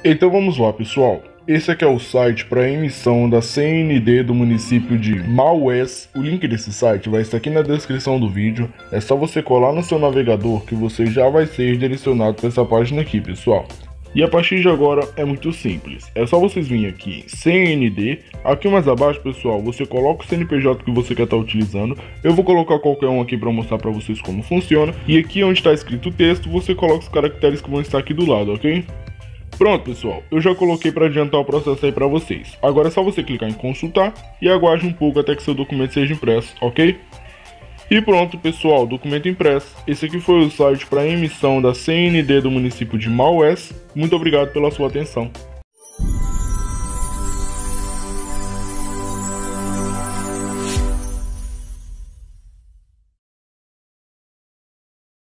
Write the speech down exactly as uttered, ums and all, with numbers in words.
Então vamos lá, pessoal. Esse aqui é o site para emissão da C N D do município de Maués. O link desse site vai estar aqui na descrição do vídeo. É só você colar no seu navegador que você já vai ser direcionado para essa página aqui, pessoal. E a partir de agora é muito simples. É só vocês virem aqui em C N D. Aqui mais abaixo, pessoal, você coloca o C N P J que você quer estar utilizando. Eu vou colocar qualquer um aqui para mostrar para vocês como funciona. E aqui onde está escrito o texto, você coloca os caracteres que vão estar aqui do lado, ok? Pronto, pessoal, eu já coloquei para adiantar o processo aí para vocês. Agora é só você clicar em consultar e aguarde um pouco até que seu documento seja impresso, ok? E pronto, pessoal, documento impresso. Esse aqui foi o site para emissão da C N D do município de Maués. Muito obrigado pela sua atenção.